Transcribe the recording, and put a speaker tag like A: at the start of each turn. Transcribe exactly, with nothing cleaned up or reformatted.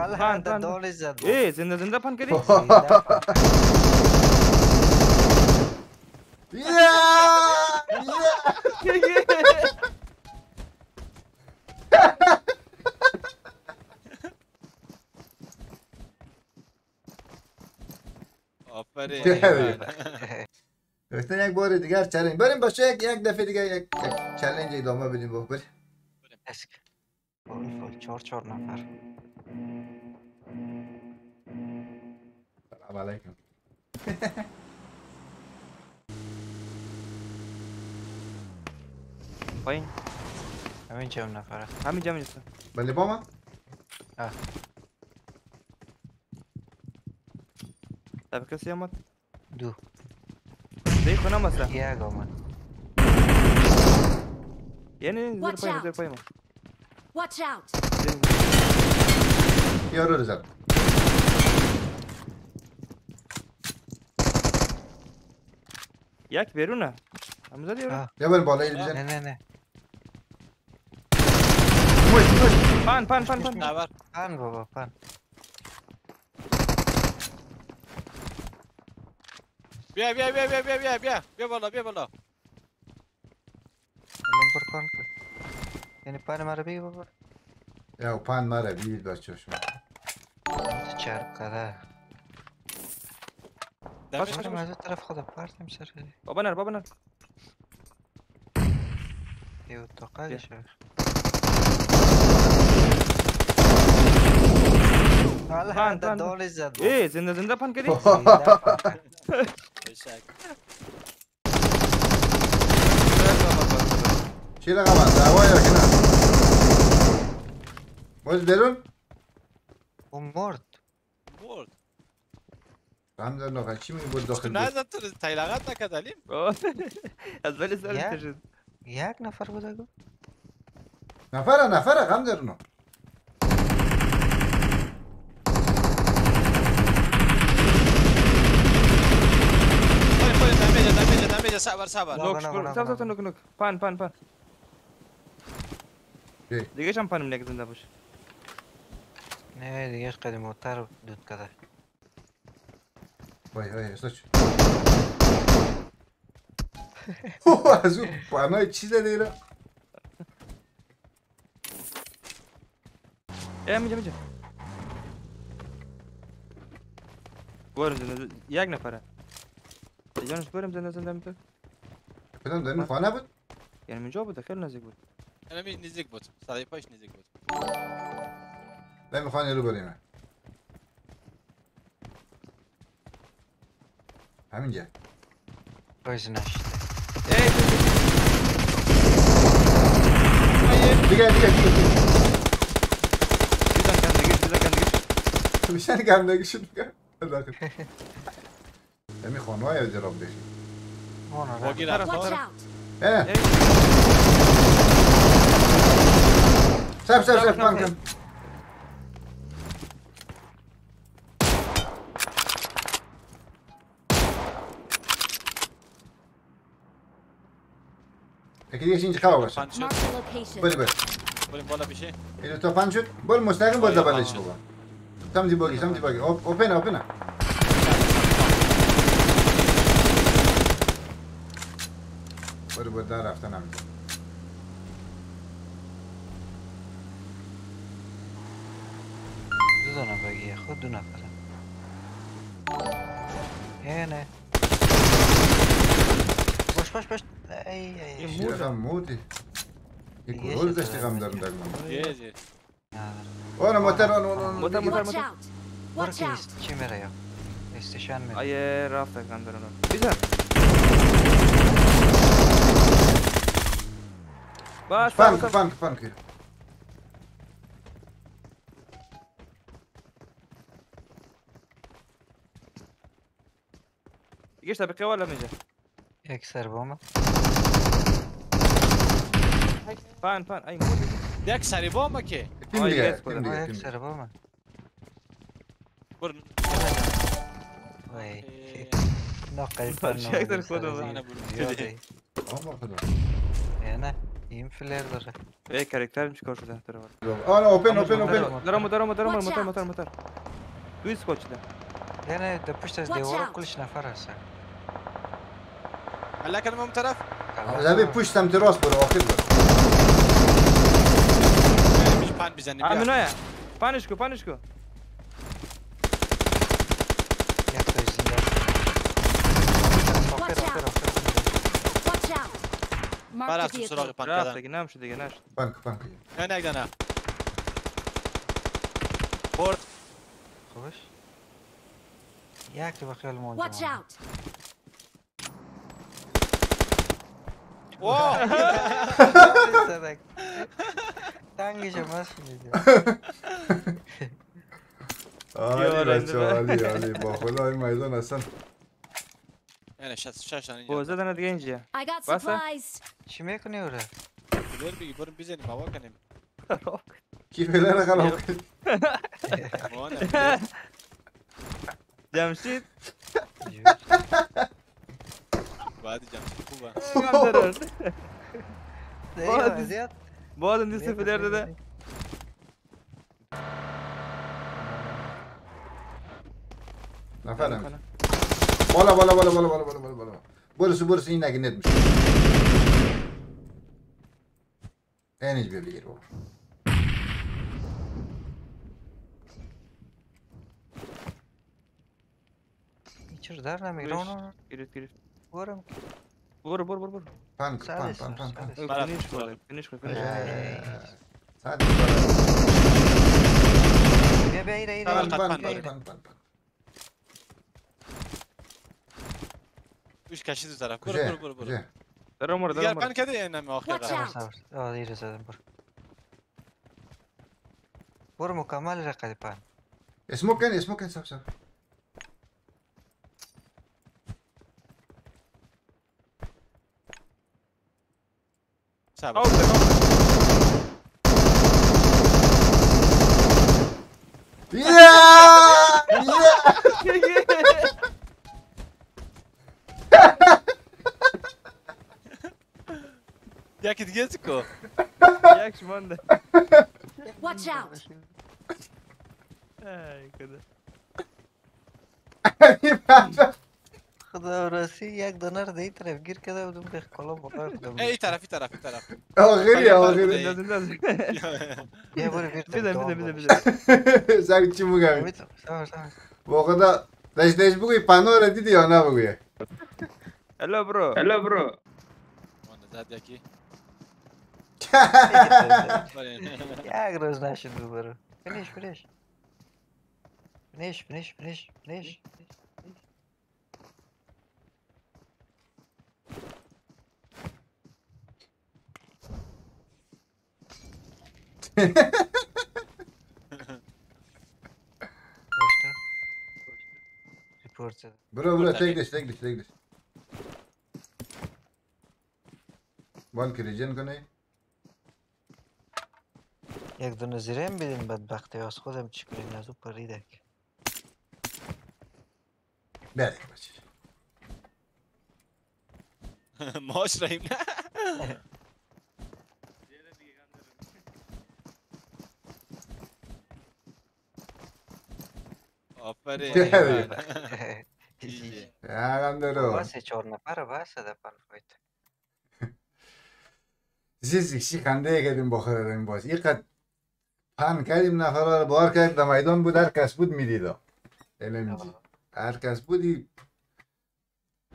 A: پن پن دالی زد.
B: ای زنده زنده پن کردی؟
C: آفرین. گفتن یک بار دیگر چالش بریم باشه یک یک دفعه دیگه یک چالش ادامه بدیم با بریم.
A: اسک. فول فول چهار چهار نفر.
C: سلام علیکم.
B: پایین.
A: همین چند نفره؟
B: همین جمع نیست.
C: بله با ما؟
A: آه.
B: طب کسی آمد؟
A: دو.
B: دی خونه مثلا.
A: یک آمد.
B: یعنی زیر پایین زیر پایین.
D: Watch out.
C: یارو رو زد.
B: یک بیرونه. هم زد یارو.
C: یا بریم بالا ایل بزن.
A: نه نه نه.
B: پن پن پن پن.
A: نبر. پن بابا پن.
E: بیا بیا بیا بیا بیا بیا بیا بیا بالا بیا بالا.
A: الان پر کن کن. یعنی پن مرا بگی بابا.
C: یا پن مرا بگید بچه شما.
A: چرقه.
B: باش
A: باش از طرف خدا پرتم سر.
B: بابا نر بابا نر.
A: یه اتاقه دیشه.
B: پن پن
A: دالی زد.
B: ای زنده زنده پن کردی؟
C: چی رقم است؟ هوایی را کنه باز بیرون؟
A: او مرد
E: مرد
C: هم در نفر چی میگه بود داخل بود؟
E: نزد تو تیلغت نکد علیم؟
B: از ولی سر شد
A: یک نفر بوده گو؟
C: نفره نفره غم در اونو
E: صبر صبر
B: نوک شکر صبر صبر نوک نوک پن پن پن دیگه شم پنم نگه زنده باشه
A: نه دیگه قدیموتر دود کده
C: وای وای اساچ از اون پنای چی زده ایره
B: ای میجا میجا برم زنده یک نفره جانش برم زنده زنده میتر
C: بدم در این خانه بود؟
B: یعنی منجا بود خیلی نزدیک بود
E: یعنی نزدیک بود صدای پاش نزدیک بود
C: بریم خانه رو بریم همینجا
A: بایز نشده
C: دیگه دیگه دیگه
B: بیزن گندگیش بیزن گندگیش
C: بیشن گندگیش دیگه داخل همین خانه های از جراب بشی
E: باگی رفت
C: اه سب سب سب پان کن یکی دیگه اینجا خواه باشه بری بری
E: بریم بالا بشه
C: اینو تا پنج شد برو مستقیم باید دبلش بگم سمتی باگی سمتی باگی اوپن اوپن برو برو در رفتن همینجا
A: دو دانه بگیه خود دو نفره یه نه باش باش باش ای ای
C: چی رقم مودی یک گرول داشتی غم دارم در من
E: یه یه
C: آنه موتر آنه آنه
B: موتر موتر موتر
A: برو که چی میره یا استیشن میره
B: آیه رفت کن در اونو بیزن باش
C: فانک فانک فانک
B: دیگه طبقه والا میجا
A: یک سر بامه
B: پن پن ای مودی
E: یک سری بامه که
C: تیم دیگه تیم دیگه
A: یک سر بامه
E: بر
A: وای نقل
B: باشه یک در خود
A: زیاده
C: آما خدا
A: یا نه این فلر داره.
B: ای کرکترم چیکار شده تر var.
C: آنا اوپن اوپن
B: Motor,
C: اوپن.
B: motor, motor, motor, motor,
D: Watch
B: motor,
D: out.
B: motor, motor. توی اسکوچ ده.
A: یعنی در پشت از
D: Watch
A: دیوار
D: out.
A: کلش نفر هست.
E: هلا كان من طرف
C: زبی پشت سمت راست برو آخر برو.
E: مش بان بزني بيا
B: امینویا. پانش کو، پانش کو.
A: یک تا زیاد. آخر
D: Watch
A: آخر
D: out.
A: آخر.
D: Watch out.
E: ما
D: Marked a
E: رفتم
D: vehicle.
E: سراغ بان
B: رفت
E: كذا
B: دیگه نمیشه دیگه نشد.
C: پانک پانک.
E: انا اقدر
A: خوبش. یک تو بخیال مونجا.
D: Watch out.
E: اوه
A: تنگش ماست میده.
C: عالی بچه عالی عالی با خدا این میدان اصلا.
E: انا شاش شاش انا
B: او زدن دیگه اینجا.
D: I got
B: What's that?
D: supplies.
A: چی میکنی اوره؟
E: دور بيجي برم بزني بابا كان
C: کی فلر خراب کرد؟
E: وانا
B: جمشید.
E: بعد جام خوبه
B: گندرن.
A: دیگه زیاد.
B: باز این دیسته فلر داده.
C: نفرم. بالا بالا بالا بالا بالا بالا بالا بالا. برسو برسو این نگی نت میشه. اینج بگیر بابا.
A: این چرا در نمیگیره اونو؟
B: گرفت گرفت.
A: برم.
B: برو برو برو برو.
C: پانک
A: سر
C: پانک
A: است،
C: پانک
A: سر
C: پانک.
A: است.
E: برا.
B: فینیش کن فینیش کن فینیش کن.
C: ساعت بالا.
A: بیا بیا ایره ایره.
C: پانک
E: پانک،
C: پانک
E: پانک،
C: پانک
E: پانک.
C: پانک پانک.
E: وش كاشي دو طرف
C: کجا؟
E: برو برو برو برو
C: کجا؟
B: درم برو
E: دیگر
B: درم برو.
E: پن کده انا ما
D: Watch
E: اخر
A: صبر
D: out.
A: صبر. آه ایره زدم برو. برو مکمل رقدی پان.
C: اسموکن اسموکن سب سب.
E: صبر
B: آو تمام.
C: یا
E: یکی دیگه سکو
B: یک شمانده.
D: Watch out.
B: ای کده.
A: خدا راسی یک دانر در این طرف گیر کرده بودم که کلا بخواه خودم.
E: ای طرف ای طرف ای طرف
C: آخری آخری.
B: بنداز بنداز.
A: بیا برو بیر
B: بیزن بیزن بیزن بیزن.
C: سر چی میگم؟
A: صبر صبر.
C: با خدا دش دش بگوی پناه را دیدی یا نه بگوی؟
B: هلو برو. هلو برو.
E: وانا زاد یکی
A: یک روز نشد برو. فینیش فینیش. فینیش فینیش فینیش فینیش. Başta. Report edin.
C: برو برو تک دش تک دش تک دش. بان که ریجن کنه.
A: یک دونه زیرم بدین بدبختی از خودم چی کنین از او پریدک.
C: بریم بچه.
E: ماش رحیم آفرین
C: یا گندرو.
A: بس چهار نفر بس ده پن فایت.
C: زیزی چی خنده کردیم با خودم باز. یقد پن کردیم نفرها رو بار کرد در میدان بود هر کس بود میدیدا. علم جی. هر کس بودی